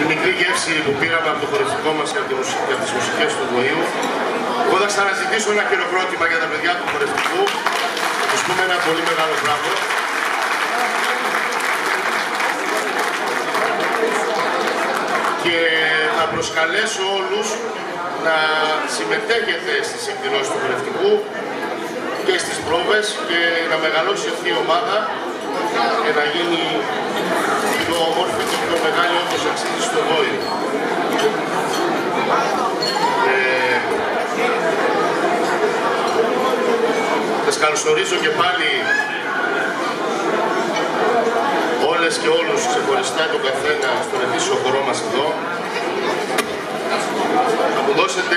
μικρή γεύση που πήραμε από το χορευτικό μας και από τις μουσικές του Βοήου. Εγώ θα ξαναζητήσω ένα χειροκρότημα για τα παιδιά του χορευτικού. Θα τους πούμε ένα πολύ μεγάλο μπράβο. Και θα προσκαλέσω όλους να συμμετέχετε στις εκδηλώσεις του χορευτικού και στις πρόβες και να μεγαλώσει αυτή η ομάδα και να γίνει πιο όμορφη και πιο μεγάλη όπως αξίζει στο Βόηο. Σας καλωσορίζω και πάλι όλες και όλους ξεχωριστά το καθένα στον ετήσιο χορό μας εδώ. Θα μου δώσετε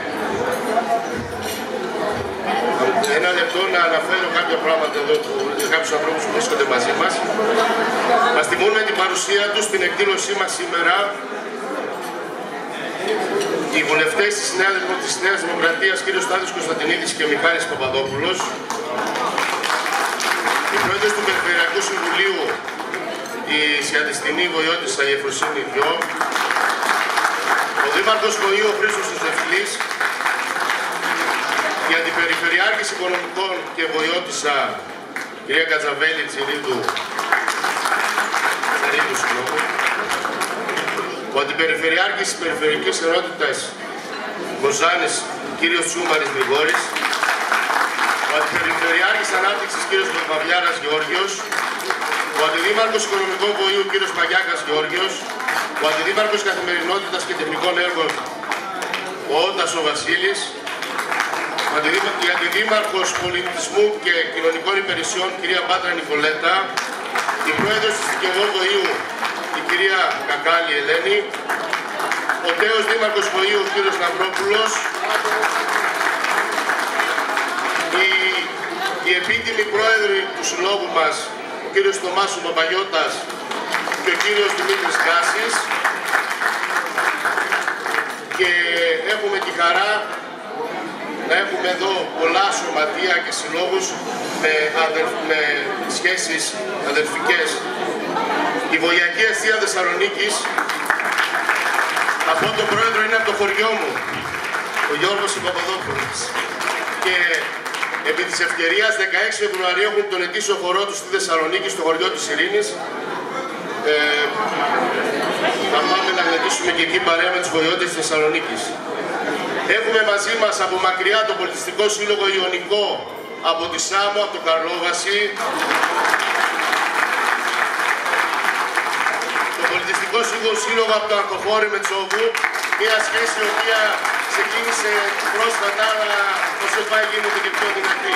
ένα λεπτό να αναφέρω κάποια πράγματα εδώ για κάποιους ανθρώπους που βρίσκονται μαζί μας. Μας τιμούν με την παρουσία τους στην εκδήλωσή μας σήμερα οι βουλευτές της Νέας Δημοκρατίας, κ. Στάθης Κωνσταντινίδης και Μιχάλης Παπαδόπουλος, οι πρόεδρες του Περιφερειακού Συμβουλίου, η Σιατιστινή Βοηώτισσα, η Εφροσύνη Διό, ο Δήμαρχος Βοηού, ο Χρήστος Ζεφλής, η Αντιπεριφερειάρχης Οικονομικών και Βοηώτισσα, κυρία Κατζαβέλη Τσιρίδου, ο Αντιπεριφερειάρχης της Περιφερειακής Ενότητας Κοζάνης, κύριος Τσούμαρης Γρηγόρης, ο Αντιπεριφερειάρχης Ανάπτυξης, κύριος Παπαβιάρας Γεώργιος, ο Αντιδήμαρχος Οικονομικών Βοηού, κύριος Παγιάκας Γεώργιος, ο Αντιδήμαρχος Καθημερινότητας και Τεχνικών Έργων, ο Ότας ο Βασίλης, η Αντιδήμαρχος Πολιτισμού και Κοινωνικών Υπηρεσιών, κυρία Πάτρα Νικολέτα, η Πρόεδρος της Δικαιωμού Βοηού, η κυρία Κακάλη Ελένη, ο τέος Δήμαρχος Βοηού, ο κύριος Ναυρόπουλος, οι επίτιμοι πρόεδροι του συλλόγου μας, ο κύριος Θωμάσου Παπαγιώτας και ο κύριος Δημήτρης Κάσης, και έχουμε τη χαρά να έχουμε εδώ πολλά σωματεία και συλλόγους με σχέσεις αδελφικές. Η Βοηακή Αστεία Θεσσαλονίκης, από τον πρόεδρο είναι από το χωριό μου, ο Γιώργος Παπαδόπουλος. Και επί της ευκαιρίας 16 Φεβρουαρίου έχουν τον ετήσιο χορό του στη Θεσσαλονίκη, στο χωριό της Ειρήνης. Θα πάμε να γλεντήσουμε και εκεί παρέα με τους Βοηώτες της Θεσσαλονίκης. Έχουμε μαζί μας από μακριά το Πολιτιστικό Σύλλογο Ιωνικό από τη Σάμο, από το Καρλόβαση. Το Πολιτιστικό Σύλλογο από το Αρχοχώρι Μετσόβου, μια σχέση η οποία ξεκίνησε πρόσφατα, αλλά όσο πάει γίνεται και πιο δυνατή.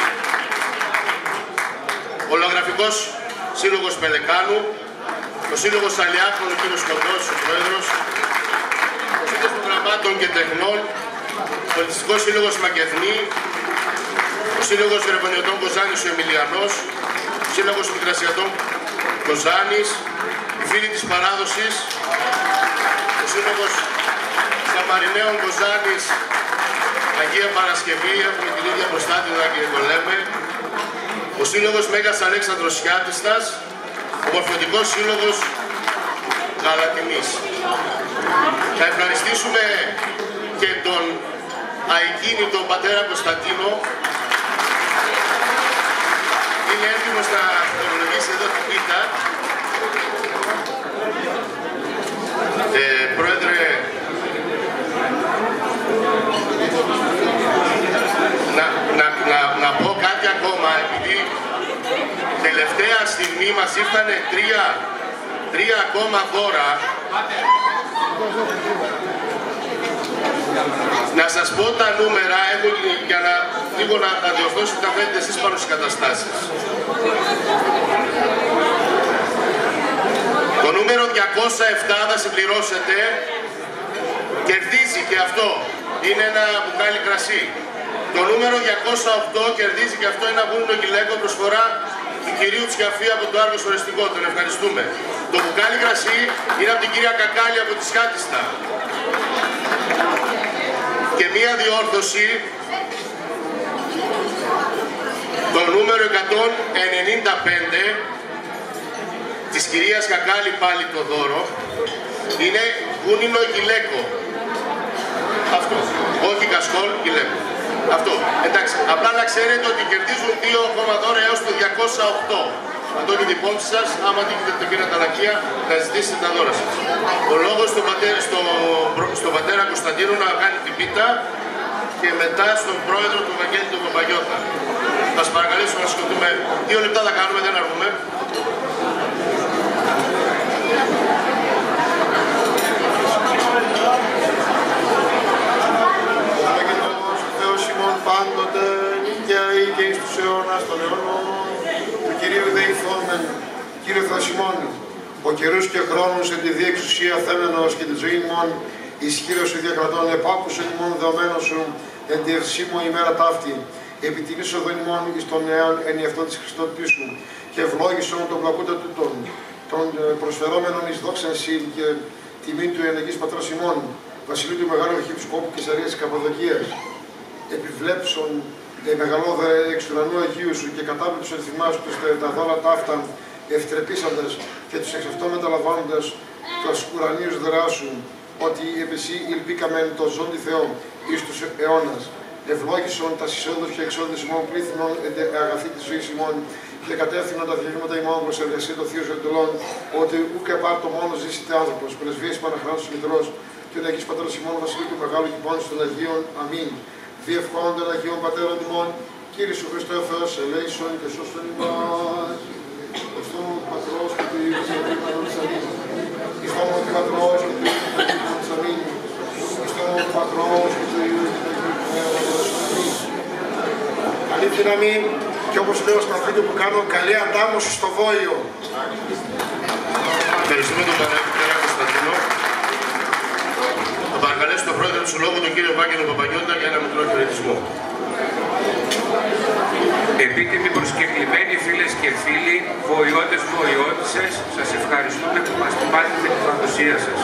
Ο Λογραφικός Σύλλογος Πελεκάνου, ο Σύλλογος Αλιάκων, ο κ. Κοντός, ο Πρόεδρος, ο Σύλλογος Προγραμμάτων και Τεχνών, ο Πολιτιστικός Σύλλογος Μακεδνή, ο Σύλλογος Ρεπονιωτών Κοζάνης ο Εμιλιανός, ο Σύλλογος Μικρασιατών Κοζάνης, οι Φίλοι της Παράδοσης, ο Σύλλογος Σαμαριναίων Κοζάνης, Αγία Παρασκευή, έχουμε την ίδια προστάτηδα και το λέμε, ο Σύλλογος Μέγας Αλέξανδρος Σιάτιστας, ο Μορφωτικός Σύλλογος Γαλατινής. Θα ευχαριστήσουμε και τον αεκίνητο πατέρα Κωνσταντίνο. Είναι έτοιμος να φορολογήσει εδώ την πίτα. Πρόεδρε, να πω κάτι ακόμα, επειδή τελευταία στιγμή μας ήρθανε τρία ακόμα δώρα. Να σας πω τα νούμερα, έχω για να λίγο να διορθώσετε τα φαίνεται εσείς πάνω στις καταστάσεις. Το νούμερο 207 θα συμπληρώσετε, κερδίζει και αυτό, είναι ένα μπουκάλι κρασί. Το νούμερο 208 κερδίζει και αυτό ένα γούνινο γυλαίκο, προσφορά του κυρίου Τσιαφή από το Άργος Φορεστικό, τον ευχαριστούμε. Το μπουκάλι κρασί είναι από την κυρία Κακάλη από τη Σιάτιστα. Και μία διόρθωση, το νούμερο 195 της κυρίας Κακάλη, πάλι το δώρο, είναι Κούνινο Γυλαίκο. Αυτό. Όχι Κασκόλ, Γυλαίκο. Αυτό. Εντάξει, απλά να ξέρετε ότι κερδίζουν 2 ακόμα δώρα έως το 208. Να το έχετε υπόψη σας, άμα την πήρατε αλακία, να ζητήσετε τα δώρα σας. Ο λόγος στον πατέρα Κωνσταντίνο να κάνει την πίτα και μετά στον πρόεδρο του Βαγγέλη του Παπαγιώτα. Θα σας παρακαλέσω να σηκωθούμε. 2 λεπτά θα κάνουμε, δεν αργούμε. Πάντοτε νίκαιοι και εις τους αιώνας των αιώνων του Κυρίου δεηθόμεν, Κύριε Θεοσημών, ο καιρούς και χρόνους εν τη διεξουσία θέμενος και τη ζωή μόν, ισχύρος σου διακρατών, επάκουσον ημών δεωμένος σου, εν τη ευσήμω ημέρα ταύτη, επιτιμήσω τον ημών εις τον νέον εν εαυτόν της Χριστότητης σου, και ευλόγησον τον πλακούντα τούτον, των προσφερόμενων εις δόξαν συν και τιμή του ενεγής πατρός ημών, βασιλείου του Μεγάλου Αρχιεπισκόπου Καισαρίας της Καπαδοκίας. Επιβλέψον μεγαλόδερε εξ του ουρανού Αγίου σου και κατάπληψον θυμάσου τους τα δώρα ταύτα ευτρεπίσαντες και τους εξ αυτό μεταλαμβάνοντας τους ουρανίους δράσου, ότι επεσί υλπίκαμεν το ζώντι Θεό εις τους αιώνας. Ευλόγησον τα εισόδους και εξόδους ημών πλήθυνων αγαθή της ζωής ημών και κατεύθυνον τα διηγήματα ημών προς εργασία των θείων εντολών, ότι ούκ επάρτο μόνο ζήσετε άνθρωπος, πρεσβείες Παναχράτους Μητρός και ο Αγίος Πατέρας ημών Βασιλείου του Μεγάλου Κυπώνης των Αγίων. Αμήν. Διευχόντων Αγίων Πατέρων ημών, Κύριε σου Χριστέ ο Θεός, ελέησον και σώστον ημάς. Εις το όνομα του Πατρός και του Υιού και του Αγίου Πνεύματος. Εις το όνομα του Πατρός και του Υιού και του Αγίου Πνεύματος. Αμήν. Εις το όνομα του Πατρός και του Υιού και του Αγίου Πνεύματος. Αμήν. Καλή δύναμη και όπως λέω στα βίντεο που κάνω, καλή αντάμωση στο Βόλιο. Ευχαριστούμε τον πατέρα Κωνσταντίνο. Θα παρακαλέσω τον πρόεδρο του Συλλόγου, τον κύριο Βάγγελο Παπαγιώτα, για ένα μικρό χαιρετισμό. Επίτιμοι προσκεκλημένοι φίλες και φίλοι, βοηώτες, βοηώτισσες, σας ευχαριστούμε που μας τιμάτε την παρουσία σας.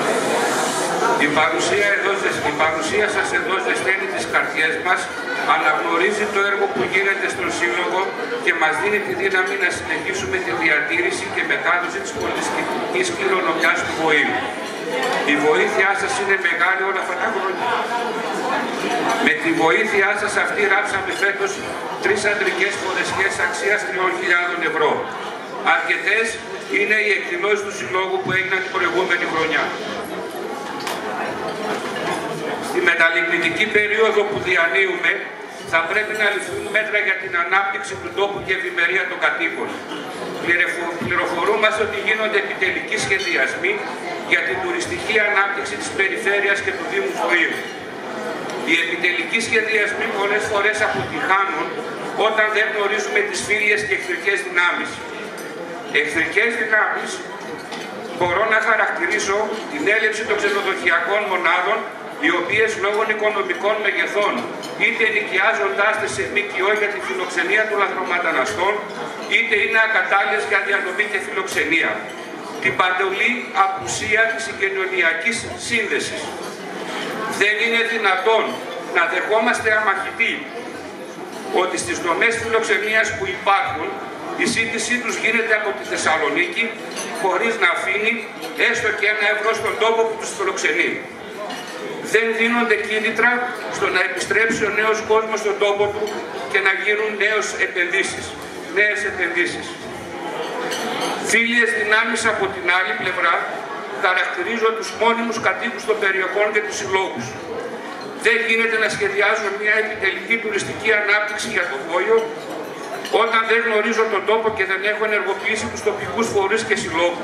Η παρουσία σας εδώ ζεσταίνει τις καρδιές μας, αναγνωρίζει το έργο που γίνεται στον Σύλλογο και μας δίνει τη δύναμη να συνεχίσουμε τη διατήρηση και μετάδοση της πολιτιστικής κληρονομιάς του Βοήου. Η βοήθειά σας είναι μεγάλη όλα αυτά τα χρόνια. Με τη βοήθειά σας αυτή ράψαμε φέτος 3 αντρικές φορεσιές αξίας 3.000 ευρώ. Αρκετές είναι οι εκδηλώσεις του Συλλόγου που έγιναν την προηγούμενη χρονιά. Στη μεταλλιγνητική περίοδο που διανύουμε, θα πρέπει να ληφθούν μέτρα για την ανάπτυξη του τόπου και ευημερία των κατοίκων. Πληροφορούμαστε ότι γίνονται επιτελικοί σχεδιασμοί για την τουριστική ανάπτυξη της περιφέρειας και του Δήμου Βοήου. Οι επιτελικοί σχεδιασμοί πολλές φορές αποτυχάνουν όταν δεν γνωρίζουμε τις φίλιες και εχθρικές δυνάμεις. Εχθρικές δυνάμεις μπορώ να χαρακτηρίσω την έλλειψη των ξενοδοχειακών μονάδων, οι οποίες λόγω οικονομικών μεγεθών, είτε νοικιάζοντάς τις σε ΜΚΟ για τη φιλοξενία των λαθρομεταναστών, είτε είναι ακατάλληλες για διανομή και φιλοξενία. Την παντελή απουσία της συγγενειακής σύνδεσης. Δεν είναι δυνατόν να δεχόμαστε αμαχητή ότι στις δομές φιλοξενίας που υπάρχουν, η σύντησή τους γίνεται από τη Θεσσαλονίκη, χωρίς να αφήνει έστω και 1 ευρώ στον τόπο που τους φιλοξενεί. Δεν δίνονται κίνητρα στο να επιστρέψει ο νέος κόσμος στον τόπο του και να γίνουν νέες επενδύσεις. Φίλιες δυνάμεις από την άλλη πλευρά χαρακτηρίζουν τους μόνιμους κατοίκους των περιοχών και τους συλλόγους. Δεν γίνεται να σχεδιάζουν μια επιτελική τουριστική ανάπτυξη για το Βόλιο όταν δεν γνωρίζω τον τόπο και δεν έχω ενεργοποιήσει τους τοπικούς φορείς και συλλόγους.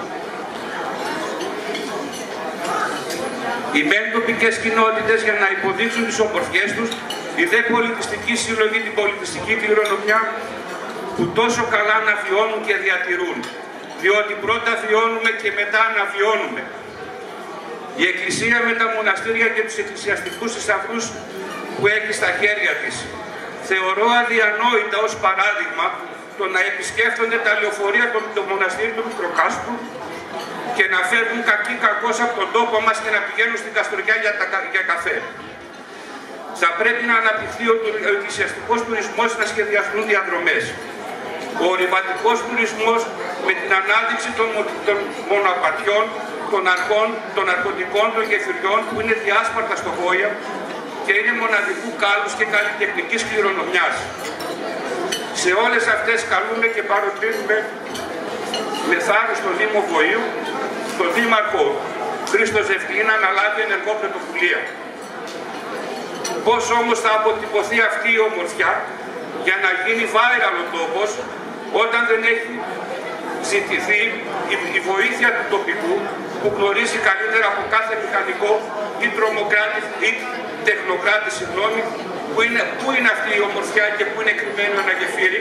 Οι μεν τοπικές κοινότητες για να υποδείξουν τις ομορφιές τους, οι δε πολιτιστικοί σύλλογοι την πολιτιστική κληρονομιά που τόσο καλά αναβιώνουν και διατηρούν. Διότι πρώτα βιώνουμε και μετά αναβιώνουμε. Η Εκκλησία με τα μοναστήρια και τους εκκλησιαστικούς θησαυρούς που έχει στα χέρια της. Θεωρώ αδιανόητα ως παράδειγμα το να επισκέφτονται τα λεωφορεία των μοναστήριων του Μικροκάστρου και να φεύγουν κακοί κακώς από τον τόπο μας και να πηγαίνουν στην Καστοριά για καφέ. Θα πρέπει να αναπτυχθεί ο εκκλησιαστικός τουρισμός, να σχεδιαστούν διαδρομές. Ο ορειβατικός τουρισμός με την ανάδειξη των μοναπατιών των ναρκωτικών, των γεφυριών που είναι διάσπαρτα στο Βόια και είναι μοναδικού κάλους και καλλιτεχνικής κληρονομιάς. Σε όλες αυτές καλούμε και παροτρύνουμε με θάρρος τον Δήμο Βοίου, τον Δήμαρχο Χρήστο Ζευκλίνα να λάβει ενεργό πρωτοβουλία. Πώς όμως θα αποτυπωθεί αυτή η ομορφιά για να γίνει viral ο τόπος όταν δεν έχει ζητηθεί η βοήθεια του τοπικού που γνωρίζει καλύτερα από κάθε μηχανικό ή τρομοκράτη ή τεχνοκράτη, συγγνώμη, πού είναι αυτή η ομορφιά και πού είναι κρυμμένο ένα γεφύρι.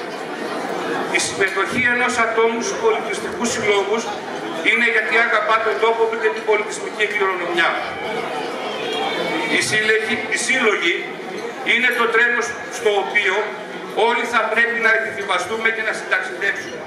Η συμμετοχή ενός ατόμου στους πολιτιστικούς συλλόγους είναι γιατί αγαπά τον τόπο και την πολιτισμική κληρονομιά. Οι σύλλογοι είναι το τρένο στο οποίο όλοι θα πρέπει να εκδικαστούμε και να συνταξιδέψουμε.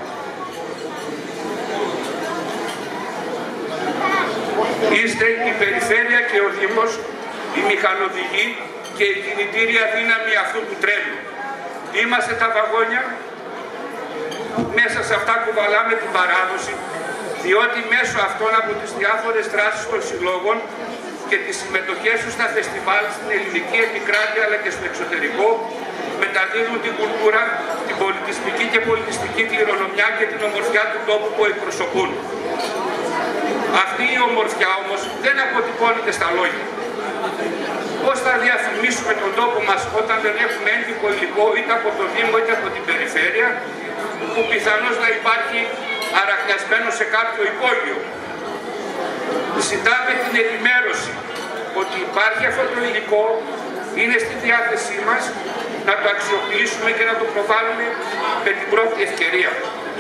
Είστε η περιφέρεια και ο Δήμος, η μηχανοδηγή και η κινητήρια δύναμη αυτού του τρένου. Είμαστε τα βαγόνια, μέσα σε αυτά κουβαλάμε την παράδοση, διότι μέσω αυτών από τις διάφορες δράσεις των συλλόγων και τις συμμετοχές τους στα φεστιβάλ στην ελληνική επικράτεια αλλά και στο εξωτερικό μεταδίδουν την κουλτούρα, την πολιτισμική και πολιτιστική κληρονομιά και την ομορφιά του τόπου που εκπροσωπούν. Αυτή η ομορφιά όμως δεν αποτυπώνεται στα λόγια. Πώς θα διαφημίσουμε τον τόπο μας όταν δεν έχουμε έντυπο υλικό είτε από το Δήμο είτε από την περιφέρεια, που πιθανώς να υπάρχει αραχνιασμένο σε κάποιο υπόγειο. Ζητάμε την ενημέρωση ότι υπάρχει αυτό το υλικό, είναι στη διάθεσή μας να το αξιοποιήσουμε και να το προβάλλουμε με την πρώτη ευκαιρία.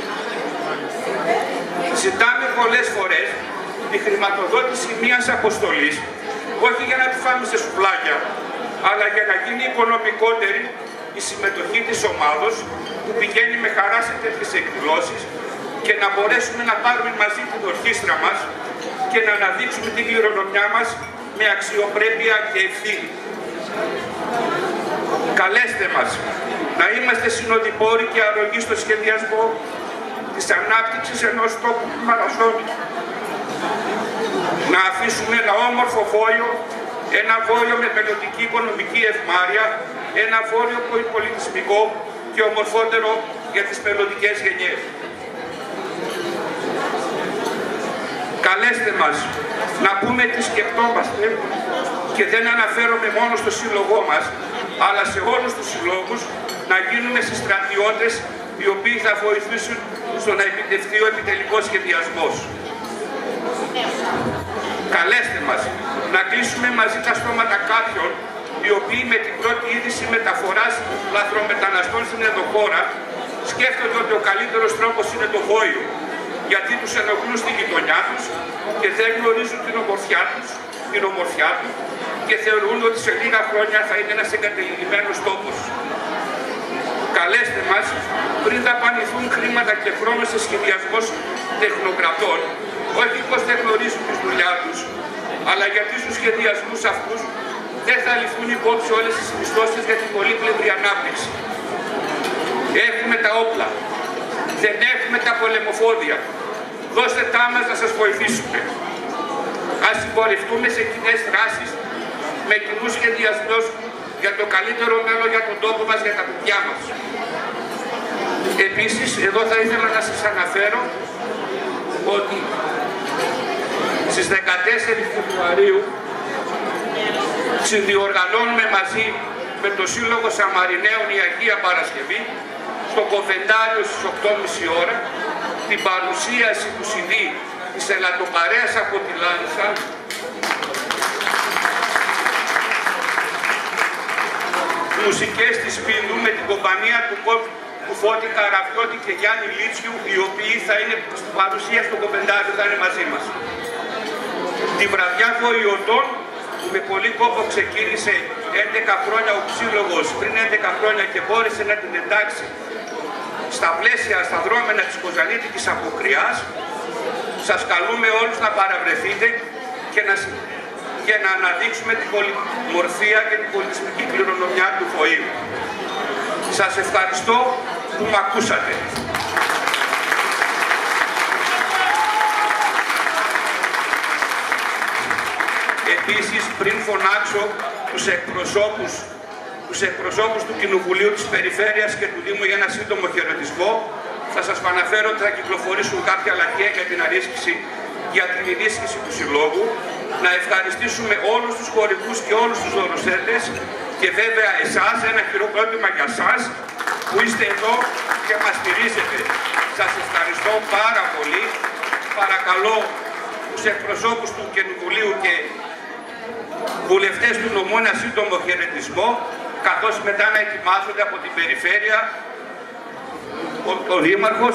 Ζητάμε πολλές φορές τη χρηματοδότηση μιας αποστολής, όχι για να τη φάμε σε σουβλάκια, αλλά για να γίνει οικονομικότερη η συμμετοχή της ομάδος που πηγαίνει με χαρά σε τέτοιες εκδηλώσεις και να μπορέσουμε να πάρουμε μαζί την ορχήστρα μας και να αναδείξουμε την κληρονομιά μας με αξιοπρέπεια και ευθύνη. Καλέστε μας να είμαστε συνοδοιπόροι και αρρωγοί στο σχεδιασμό της ανάπτυξης ενός τόπου του Μαραθώνη. Να αφήσουμε ένα όμορφο Βόλιο, ένα Βόλιο με μελλοντική οικονομική ευμάρεια, ένα Βόλιο πολιτισμικό και ομορφότερο για τις μελλοντικές γενιές. Καλέστε μας να πούμε τι σκεπτόμαστε και δεν αναφέρομαι μόνο στο σύλλογό μας, αλλά σε όλους τους συλλόγους να γίνουμε συστρατιώτες οι οποίοι θα βοηθήσουν στο να επιτευχθεί ο επιτελικός σχεδιασμός. Καλέστε μας να κλείσουμε μαζί τα στόματα κάποιων οι οποίοι με την πρώτη είδηση μεταφοράς λαθρομεταναστών στην ενδοχώρα σκέφτονται ότι ο καλύτερος τρόπος είναι το Βόιο, γιατί τους ενοχλούν στη γειτονιά τους και δεν γνωρίζουν την ομορφιά του και θεωρούν ότι σε λίγα χρόνια θα είναι ένας εγκατελειμμένος τόπος. Καλέστε μας πριν δαπανηθούν χρήματα και χρόνο σε σχεδιασμό τεχνοκρατών, όχι πως δεν γνωρίζουν τη δουλειά τους, αλλά γιατί στους σχεδιασμούς αυτούς δεν θα ληφθούν υπόψη όλες τις συνιστώσεις για την πολύπλευρη ανάπτυξη. Έχουμε τα όπλα, δεν έχουμε τα πολεμοφόδια. Δώστε τα μας να σας βοηθήσουμε. Ας συμπορευτούμε σε κοινές δράσεις με κοινούς σχεδιασμούς για το καλύτερο μέλλον για τον τόπο μας, για τα παιδιά μας. Επίσης, εδώ θα ήθελα να σας αναφέρω ότι στις 14 Φεβρουαρίου συνδιοργανώνουμε μαζί με το Σύλλογο Σαμαριναίων η Αγία Παρασκευή στο Κοβεντάριο στις 8.30 ώρα την παρουσίαση του CD της Ελατοπαρέας από τη Λάρισα μουσικές της Πύλου με την κομπανία του Φώτη Καραβιώτη και Γιάννη Λίτσιου, οι οποίοι θα είναι στην παρουσία στο Κοβεντάριο, θα είναι μαζί μας. Τη βραδιά Βοηωτών που με πολύ κόπο ξεκίνησε 11 χρόνια ο Σύλλογος πριν 11 χρόνια και μπόρεσε να την εντάξει στα πλαίσια, στα δρόμενα της Κοζανίτικης Αποκριάς, σας καλούμε όλους να παραβρεθείτε και να αναδείξουμε την πολυμορφία και την πολιτισμική κληρονομιά του Βοήου. Σας ευχαριστώ που με ακούσατε. επίσης, πριν φωνάξω τους εκπροσώπους του Κοινοβουλίου της Περιφέρειας και του Δήμου για ένα σύντομο χαιρετισμό, θα σας αναφέρω ότι θα κυκλοφορήσουν κάποια λαχεία για την αρίσχυση, για την ενίσχυση του Συλλόγου. Να ευχαριστήσουμε όλους τους χωρικούς και όλους τους δωροσέτες και βέβαια εσάς, ένα χειροκρότημα για εσάς που είστε εδώ και μας στηρίζετε. Σας ευχαριστώ πάρα πολύ. Παρακαλώ τους εκπροσώπους του Κοινοβουλίου και βουλευτές του νομού ένα σύντομο χαιρετισμό, καθώς μετά να ετοιμάζονται από την Περιφέρεια ο Δήμαρχος.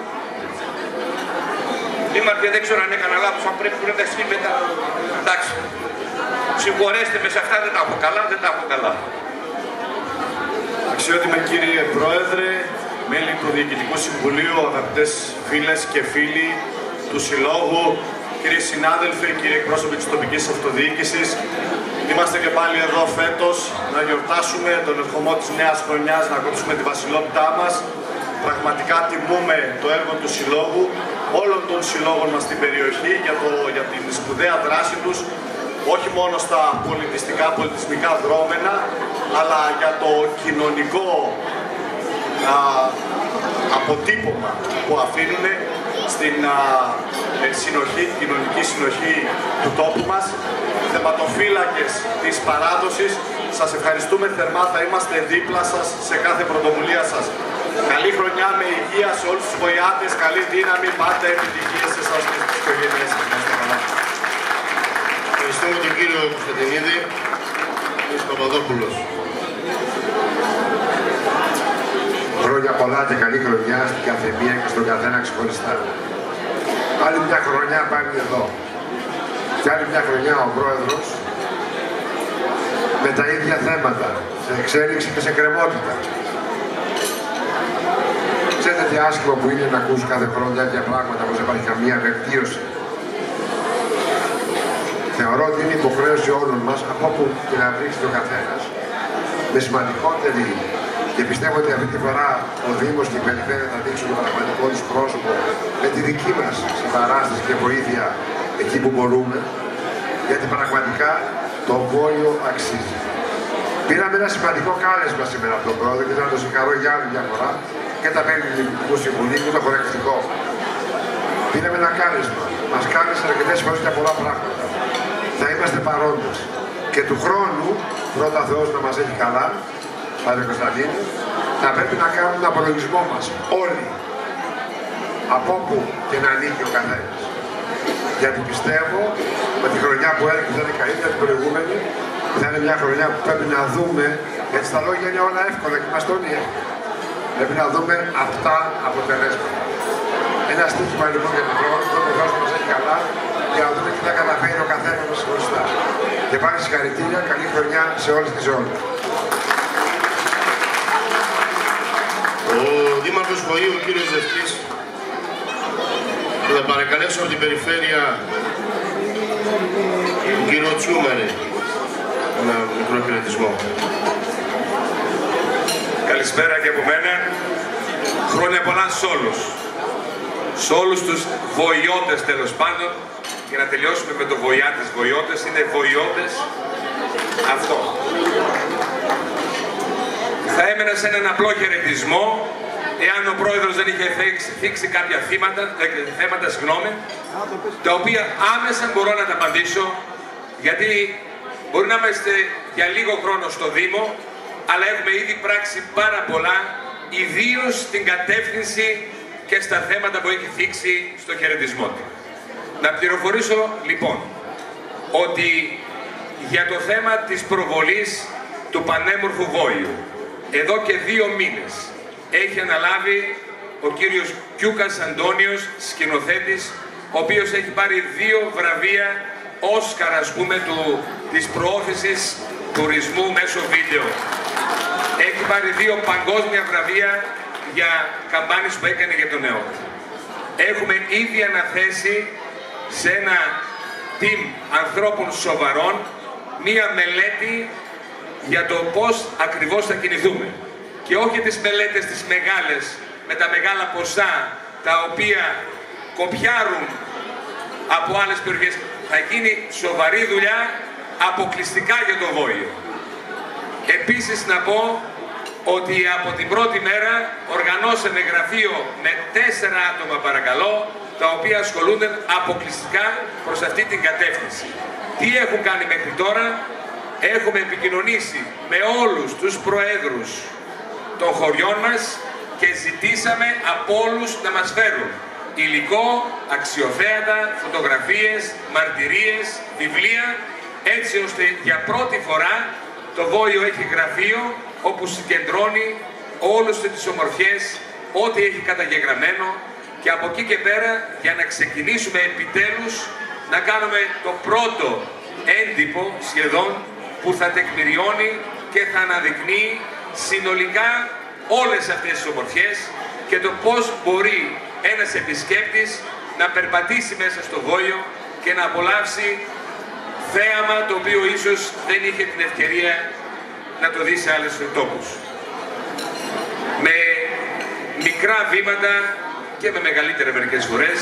Δήμαρχε, δεν ξέρω αν έκανα λάθος, αν πρέπει να τα μετά. Εντάξει, συγχωρέστε με, σε αυτά δεν τα έχω καλά, δεν τα έχω καλά. Αξιότιμε κύριε Πρόεδρε, μέλη του Διοικητικού Συμβουλίου, αγαπητές φίλες και φίλοι του Συλλόγου, κύριοι συνάδελφοι, κύριοι εκπρόσωποι της τοπικής αυτοδιοίκησης, είμαστε και πάλι εδώ φέτος να γιορτάσουμε τον ερχομό της νέας χρονιάς, να κόψουμε τη βασιλότητά μας. Πραγματικά τιμούμε το έργο του Συλλόγου, όλων των συλλόγων μας στην περιοχή για την σπουδαία δράση τους, όχι μόνο στα πολιτισμικά δρόμενα, αλλά για το κοινωνικό αποτύπωμα που αφήνουν στην κοινωνική συνοχή του τόπου μας. Θεματοφύλακες της παράδοσης, σας ευχαριστούμε θερμά, θα είμαστε δίπλα σας σε κάθε πρωτοβουλία σας. Καλή χρονιά με υγεία σε όλους τους βοηθάτες, καλή δύναμη, πάντα επιτυχία σε εσάς και στις οικογένειές σας. Ευχαριστούμε τον κύριο Κωνσταντινίδη, κύριος Παπαδόπουλος. Χρόνια πολλά και καλή χρονιά στην καθεμία και στον καθένα ξεχωριστά. Άλλη μια χρονιά πάλι εδώ. Και άλλη μια χρονιά ο Πρόεδρος με τα ίδια θέματα, σε εξέλιξη και σε κρεμότητα. Ξέρετε τι άσχημο που είναι να ακούς κάθε χρόνο τέτοια πράγματα, πως δεν υπάρχει καμία βελτίωση. Θεωρώ ότι είναι υποχρέωση όλων μας, από όπου και να βρίσκεται ο καθένας, με σημαντικότερη, και πιστεύω ότι αυτή τη φορά ο Δήμος και η Περιφέρεια θα δείξουν το πραγματικό τους πρόσωπο με τη δική μας συμπαράσταση και βοήθεια εκεί που μπορούμε, γιατί πραγματικά το Βόλιο αξίζει. Πήραμε ένα σημαντικό κάλεσμα σήμερα από τον Πρόεδρο και θα το συγχαρώ για άλλη μια φορά και τα μέλη του Διοικητικού Συμβουλίου και το χορευτικό. Πήραμε ένα κάλεσμα. Μας κάλεσαν αρκετές φορές για πολλά πράγματα. Θα είμαστε παρόντες. Και του χρόνου, πρώτα Θεός να μας έχει καλά, Padre Κωνσταντίνου, θα πρέπει να κάνουμε τον απολογισμό μας. Όλοι. Από όπου και να ανήκει ο καθένας. Γιατί πιστεύω ότι η χρονιά που έρχεται θα είναι καλύτερα την προηγούμενη, θα είναι μια χρονιά που πρέπει να δούμε, γιατί στα λόγια είναι όλα εύκολα και μας το όλοι εύκολα. Πρέπει να δούμε αυτά αποτελέσματα. Ένα στοίχημα λοιπόν για τον χρόνο, το Θεός μας έχει καλά, για να δούμε τι θα καταφέρει ο καθένας μας χωριστά. Και πάλι συγχαρητήρια, καλή χρονιά σε όλες τις ζώνες. Ο Δήμαρχος Βοήου, ο κύριος Ζευτής, θα παρακαλέσω από την Περιφέρεια τον κύριο Τσούμερη ένα μικρό χαιρετισμό. Καλησπέρα και από μένα. Χρόνια πολλά σε όλους. Σε όλους τους βοηώτες τέλος πάντων. Για να τελειώσουμε με το βοηάτες βοηώτες, είναι βοηώτες αυτό. Θα έμενα σε έναν απλό χαιρετισμό, εάν ο Πρόεδρος δεν είχε θίξει κάποια θέματα, τα οποία άμεσα μπορώ να τα απαντήσω, γιατί μπορεί να είμαστε για λίγο χρόνο στο Δήμο, αλλά έχουμε ήδη πράξει πάρα πολλά, ιδίως στην κατεύθυνση και στα θέματα που έχει θίξει στο χαιρετισμό του. Να πληροφορήσω λοιπόν ότι για το θέμα της προβολής του πανέμορφου Βόλιου, εδώ και 2 μήνες έχει αναλάβει ο κύριος Κιούκας Αντώνιος, σκηνοθέτης, ο οποίος έχει πάρει 2 βραβεία Όσκαρ, ας πούμε, της προώθησης τουρισμού μέσω βίντεο. Έχει πάρει 2 παγκόσμια βραβεία για καμπάνιες που έκανε για τον ΕΟΚ. Έχουμε ήδη αναθέσει σε ένα team ανθρώπων σοβαρών μία μελέτη για το πώς ακριβώς θα κινηθούμε. Και όχι τις μελέτες τις μεγάλες, με τα μεγάλα ποσά, τα οποία κοπιάρουν από άλλες περιοχές. Θα γίνει σοβαρή δουλειά αποκλειστικά για το Βόλιο. Επίσης να πω ότι από την πρώτη μέρα οργανώσαμε γραφείο με 4 άτομα παρακαλώ, τα οποία ασχολούνται αποκλειστικά προς αυτή την κατεύθυνση. Τι έχουν κάνει μέχρι τώρα? Έχουμε επικοινωνήσει με όλους τους προέδρους των χωριών μας και ζητήσαμε από όλους να μας φέρουν υλικό, αξιοθέατα, φωτογραφίες, μαρτυρίες, βιβλία, έτσι ώστε για πρώτη φορά το Βόλιο έχει γραφείο όπου συγκεντρώνει όλες τις ομορφιές, ό,τι έχει καταγεγραμμένο, και από εκεί και πέρα για να ξεκινήσουμε επιτέλους να κάνουμε το πρώτο έντυπο σχεδόν που θα τεκμηριώνει και θα αναδεικνύει συνολικά όλες αυτές τις ομορφιές και το πώς μπορεί ένας επισκέπτης να περπατήσει μέσα στο Βόλιο και να απολαύσει θέαμα το οποίο ίσως δεν είχε την ευκαιρία να το δει σε άλλους τόπους. Με μικρά βήματα και με μεγαλύτερα μερικές φορές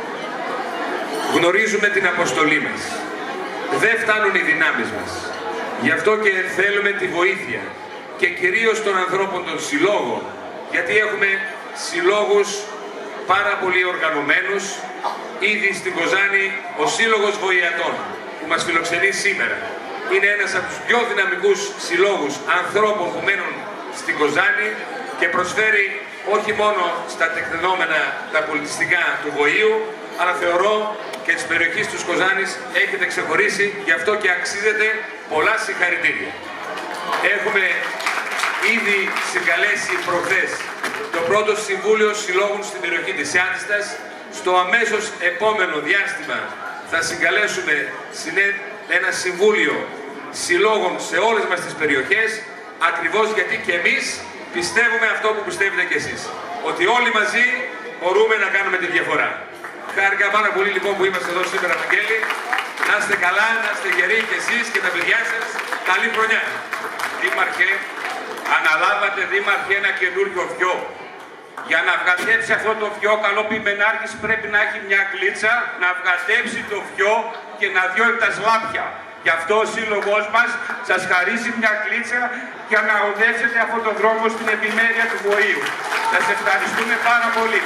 γνωρίζουμε την αποστολή μας. Δεν φτάνουν οι δυνάμεις μας. Γι' αυτό και θέλουμε τη βοήθεια και κυρίως των ανθρώπων των συλλόγων, γιατί έχουμε συλλόγους πάρα πολύ οργανωμένους. Ήδη στην Κοζάνη ο Σύλλογος Βοηατών που μας φιλοξενεί σήμερα είναι ένας από τους πιο δυναμικούς συλλόγους ανθρώπων που μένουν στην Κοζάνη και προσφέρει όχι μόνο στα τεκτενόμενα τα πολιτιστικά του Βοήου, αλλά θεωρώ και της περιοχής της Κοζάνης έχετε ξεχωρίσει, γι' αυτό και αξίζετε πολλά συγχαρητήρια. Έχουμε ήδη συγκαλέσει προχθές το πρώτο Συμβούλιο Συλλόγων στην περιοχή της Άντιστας. Στο αμέσως επόμενο διάστημα θα συγκαλέσουμε ένα Συμβούλιο Συλλόγων σε όλες μας τις περιοχές, ακριβώς γιατί και εμείς πιστεύουμε αυτό που πιστεύετε κι εσείς, ότι όλοι μαζί μπορούμε να κάνουμε τη διαφορά. Χάρηκα πάρα πολύ λοιπόν που είμαστε εδώ σήμερα, Βαγγέλη. Να είστε καλά, να είστε γεροί κι εσείς και τα παιδιά σας. Καλή χρονιά. Δήμαρχε, αναλάβατε δήμαρχε ένα καινούριο φιό. Για να αυγατέψει αυτό το φιό, καλό πιμενάρχης πρέπει να έχει μια κλίτσα, να αυγατέψει το φιό και να διώνει τα σλάπια. Γι' αυτό ο σύλλογός μας σας χαρίζει μια κλίτσα για να οδεύσετε αυτόν τον δρόμο στην επιμέρεια του Βοήου. Σας ευχαριστούμε πάρα πολύ.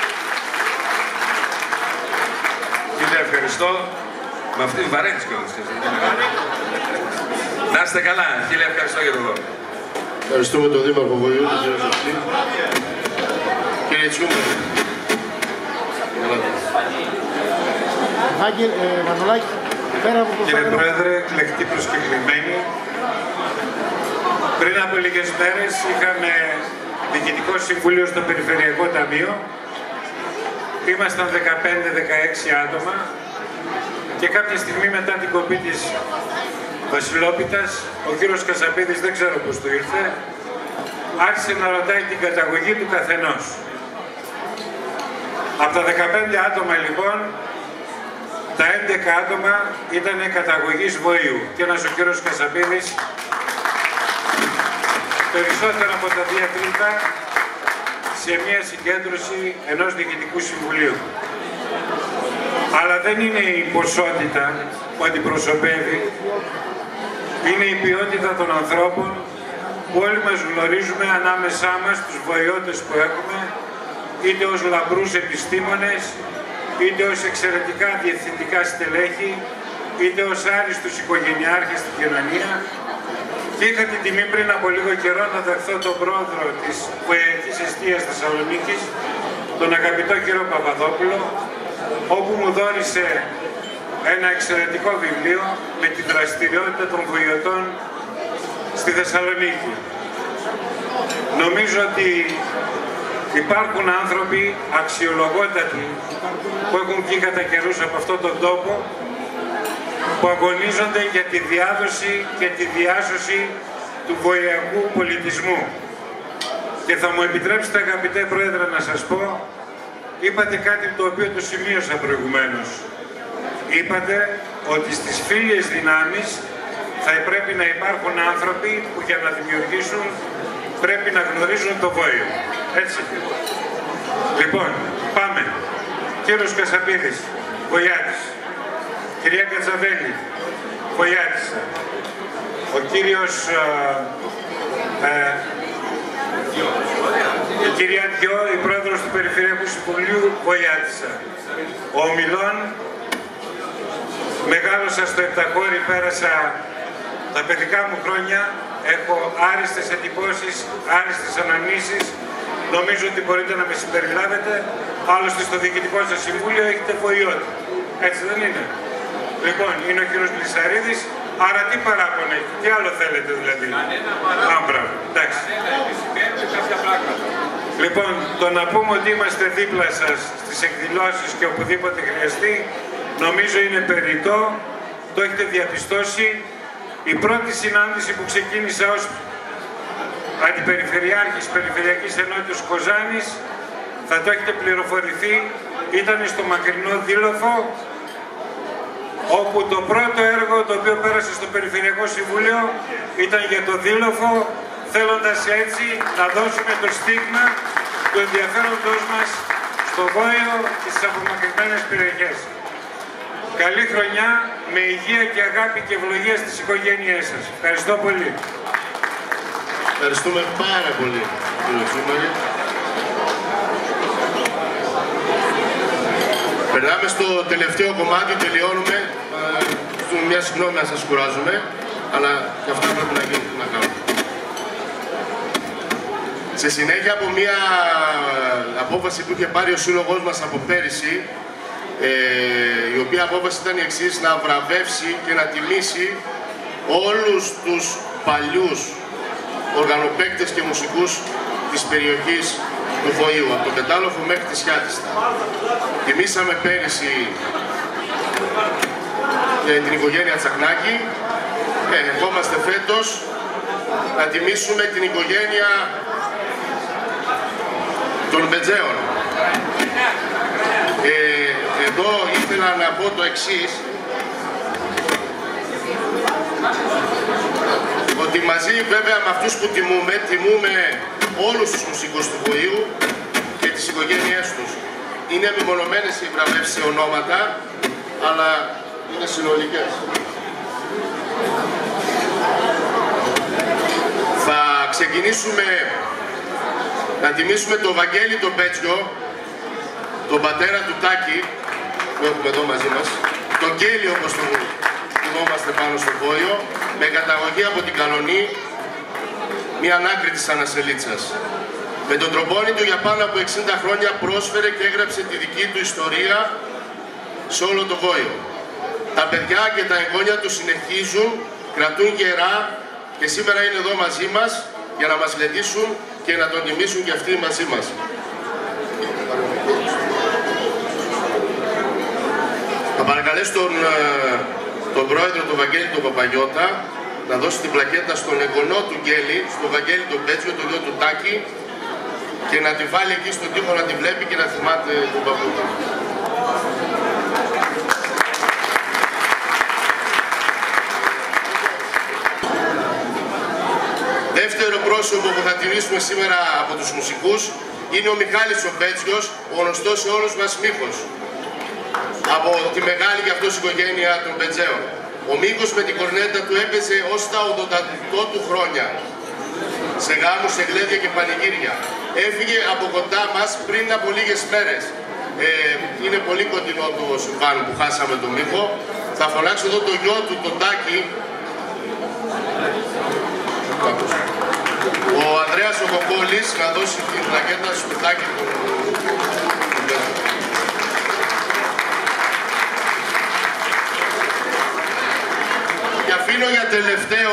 Κύριε, ευχαριστώ. Με αυτή τη βαρύνση κιόλας. Να είστε καλά. Κύριε, ευχαριστώ για το δώρο. Ευχαριστούμε τον Δήμαρχο Βοηού, τον κύριο Ζωστή. Κύριε Τσιούμερ. Μανολάκη, πέρα από το Κύριε Πρόεδρε, εκλεκτοί προσκεκλημένοι, πριν από λίγες μέρες είχαμε Διοικητικό Συμβούλιο στο Περιφερειακό Ταμείο. Ήμασταν 15-16 άτομα και κάποια στιγμή μετά την κοπή της Βασιλόπιτας, ο κύριος Κασαπίδης, δεν ξέρω πώς του ήρθε, άρχισε να ρωτάει την καταγωγή του καθενός. Από τα 15 άτομα λοιπόν, τα 11 άτομα ήταν καταγωγής Βοήου και ένας ο κύριος Κασαπίδης, περισσότερο από τα 2 τρίτα, σε μια συγκέντρωση ενός Διοικητικού Συμβουλίου. Αλλά δεν είναι η ποσότητα που αντιπροσωπεύει, είναι η ποιότητα των ανθρώπων που όλοι μας γνωρίζουμε ανάμεσά μας, τους βοηώτες που έχουμε, είτε ως λαμπρούς επιστήμονες, είτε ως εξαιρετικά διευθυντικά στελέχη, είτε ως άριστους οικογενειάρχες στην κοινωνία. Και είχα την τιμή πριν από λίγο καιρό να δεχθώ τον πρόεδρο της Βοηαϊκής Εστίας Θεσσαλονίκης, τον αγαπητό κύριο Παπαδόπουλο, όπου μου δώρισε ένα εξαιρετικό βιβλίο με τη δραστηριότητα των βοηωτών στη Θεσσαλονίκη. Νομίζω ότι υπάρχουν άνθρωποι αξιολογότατοι που έχουν βγει κατά καιρούς από αυτόν τον τόπο, που αγωνίζονται για τη διάδοση και τη διάσωση του βοηακού πολιτισμού. Και θα μου επιτρέψετε, αγαπητέ Πρόεδρε, να σας πω, είπατε κάτι το οποίο το σημείωσα προηγουμένως. Είπατε ότι στις φίλιες δυνάμεις θα πρέπει να υπάρχουν άνθρωποι που για να δημιουργήσουν πρέπει να γνωρίζουν το Βόιο. Έτσι. Λοιπόν, πάμε. Κύριος Κασαπίδης, Βοηάτης. κυρία Κατσαβέλη, Βοιάτισσα. Ο κύριος, η κυρία Διό, η πρόεδρος του Περιφερειακού Συμβουλίου, Βοιάτισσα. Ο Ομιλών, μεγάλωσα στο Επταχώρι, πέρασα τα παιδικά μου χρόνια, έχω άριστες εντυπώσεις, άριστες αναμνήσεις. Νομίζω ότι μπορείτε να με συμπεριλάβετε. Άλλωστε στο Διοικητικό σας Συμβούλιο έχετε βοηότητα. Έτσι δεν είναι? Λοιπόν, είναι ο κύριος Λυσαρίδης, άρα τι παράπονο έχει, τι άλλο θέλετε δηλαδή? Μπράβο, εντάξει. Λοιπόν, το να πούμε ότι είμαστε δίπλα σας στις εκδηλώσεις και οπουδήποτε χρειαστεί, νομίζω είναι περιττό, το έχετε διαπιστώσει. Η πρώτη συνάντηση που ξεκίνησα ως Αντιπεριφερειάρχης Περιφερειακής Ενότητας Κοζάνης, θα το έχετε πληροφορηθεί, ήταν στο μακρινό Δήλοφο, όπου το πρώτο έργο το οποίο πέρασε στο Περιφερειακό Συμβούλιο ήταν για το Δήλοφο, θέλοντας έτσι να δώσουμε το στίγμα του ενδιαφέροντος μας στο Βόιο και στις απομακρυσμένες περιοχές. Καλή χρονιά, με υγεία και αγάπη και ευλογία στις οικογένειές σας. Ευχαριστώ πολύ. Ευχαριστούμε πάρα πολύ, κύριε Τσούμαρη. Περνάμε στο τελευταίο κομμάτι, τελειώνουμε. Μια συγγνώμη να σας κουράζουμε, αλλά και αυτά πρέπει να γίνει, να κάνουμε. Σε συνέχεια από μια απόφαση που είχε πάρει ο σύλλογος μας από πέρυσι, η οποία απόφαση ήταν η εξής: να βραβεύσει και να τιμήσει όλους τους παλιούς οργανοπαίκτες και μουσικούς της περιοχής του Βοήου, από το Πετάλοφο μέχρι τη Σιάτιστα. Τιμήσαμε πέρυσι την οικογένεια Τσακνάκη, ερχόμαστε φέτος να τιμήσουμε την οικογένεια των Μπετζέων. Εδώ ήθελα να πω το εξής, ότι μαζί βέβαια με αυτούς που τιμούμε όλους τους μουσικούς του Βοήου και τις οικογένειές τους. Είναι μεμονωμένες οι βραβεύσεις σε ονόματα, αλλά είναι συνολικές. Θα ξεκινήσουμε να τιμήσουμε τον Βαγγέλη τον Πέτσιο, τον πατέρα του Τάκη, που έχουμε εδώ μαζί μας, τον Κέλη όπως τον θυμόμαστε πάνω στο Βόιο, με καταγωγή από την Καλονή, μια άκρη της Ανασελίτσας. Με τον τρομπόνι του για πάνω από 60 χρόνια πρόσφερε και έγραψε τη δική του ιστορία σε όλο το Βόιο. Τα παιδιά και τα εγγόνια του συνεχίζουν, κρατούν γερά και σήμερα είναι εδώ μαζί μας για να μας λετήσουν και να τον τιμήσουν και αυτοί μαζί μας. Θα παρακαλέσω τον πρόεδρο του Βαγγέλη τον Παπαγιώτα να δώσει την πλακέτα στον εγγονό του Γκέλη, στον Βαγγέλη τον Πέτσιο, τον γιο του Τάκη, και να τη βάλει εκεί στον τοίχο να τη βλέπει και να θυμάται τον παππού του. Δεύτερο πρόσωπο που θα τιμήσουμε σήμερα από τους μουσικούς είναι ο Μιχάλης ο Πέτσιος, ο γνωστός σε όλους μας Μίχος, από τη μεγάλη και αυτός οικογένεια των Πετζέων. Ο Μίχος με την κορνέτα του έπαιζε ως τα 88 του χρόνια, σε γάμους, σε γλέδια και πανηγύρια. Έφυγε από κοντά μας πριν από λίγες μέρες. Είναι πολύ κοντινό το συμβάν που χάσαμε τον Μίχο. Θα φωνάξω εδώ το γιο του, τον Τάκη. Ο Ανδρέας ο Κοκόλης να δώσει την πλακέτα στο Τάκη του. Και αφήνω για τελευταίο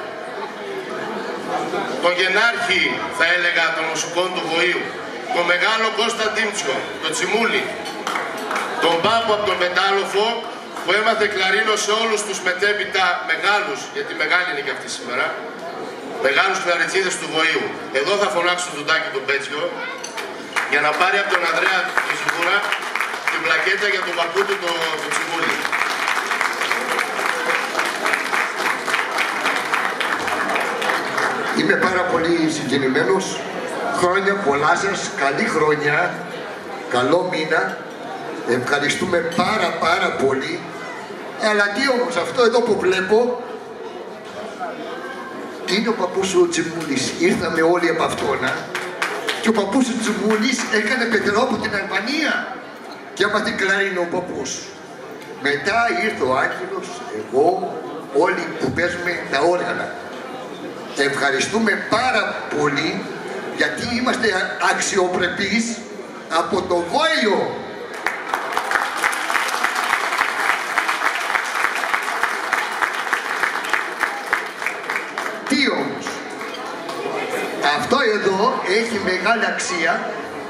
τον γενάρχη, θα έλεγα, των μουσικών του Βοήου, τον μεγάλο Κώστα Τίμτσιο, τον Τσιμούλη, τον Πάπο από τον Πετάλοφο, που έμαθε κλαρίνο σε όλους τους μετέπειτα μεγάλους, γιατί μεγάλη είναι και αυτή σήμερα, μεγάλους κλαριτσίδες του Βοήου. Εδώ θα φωνάξω τον Τάκη τον Πέτσιο, για να πάρει από τον Ανδρέα τον Σιγούρα την πλακέτα για τον παππού του τον Τσιμούλη. Είμαι πάρα πολύ συγκινημένος. Χρόνια πολλά σας, καλή χρονιά, καλό μήνα. Ευχαριστούμε πάρα πολύ Αλλά τι όμως, αυτό εδώ που βλέπω είναι ο παππούς ο Τσιμούλης. Ήρθαμε όλοι από αυτόνα και ο παππούς ο Τσιμούλης έκανε πετρό από την Αλβανία και άμα την κλαρίνο ο παππούς. Μετά ήρθε ο Άγγελος, εγώ, όλοι που παίζουμε τα όργανα. Ευχαριστούμε πάρα πολύ γιατί είμαστε αξιοπρεπείς από το Βόλιο. Τι όμως, αυτό εδώ έχει μεγάλη αξία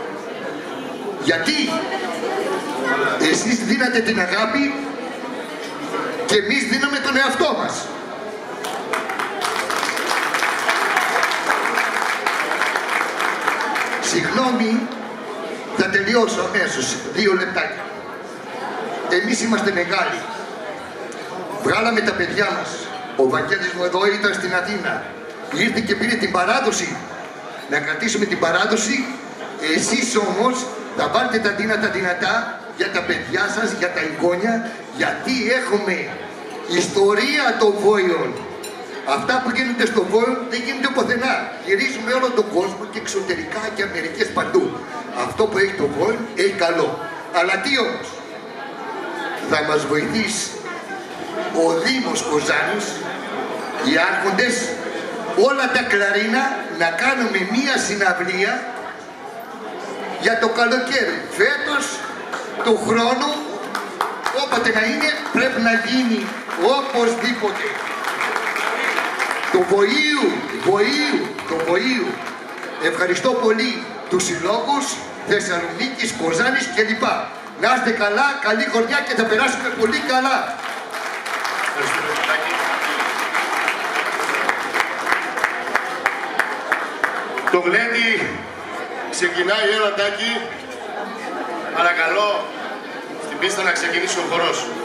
γιατί εσείς δίνατε την αγάπη και εμείς δίναμε τον εαυτό μας. Συγγνώμη, θα τελειώσω αμέσως, 2 λεπτάκια. Εμείς είμαστε μεγάλοι. Βγάλαμε τα παιδιά μας. Ο Βαγγέλης μου εδώ ήταν στην Αθήνα. Ήρθε και πήρε την παράδοση. Να κρατήσουμε την παράδοση. Εσείς όμως θα βάλετε τα δυνατά για τα παιδιά σας, για τα εγγόνια, γιατί έχουμε ιστορία των Βόλων. Αυτά που γίνονται στο Βόλιο δεν γίνονται πουθενά. Γυρίζουμε όλο τον κόσμο και εξωτερικά και Αμερικές παντού. Αυτό που έχει το Βόλιο έχει καλό. Αλλά τι όμως, θα μας βοηθήσει ο Δήμος Κοζάνης, οι άρχοντες, όλα τα κλαρίνα να κάνουμε μία συναυλία για το καλοκαίρι. Φέτος, του χρόνου, όποτε να είναι, πρέπει να γίνει οπωσδήποτε. Το Βοήου. Ευχαριστώ πολύ τους συλλόγους Θεσσαλονίκης, Κοζάνης κλπ. Να είστε καλά, καλή χρονιά και θα περάσουμε πολύ καλά. Το γλέντι ξεκινάει ένα τάκι. Παρακαλώ στην πίστα να ξεκινήσει ο χορός.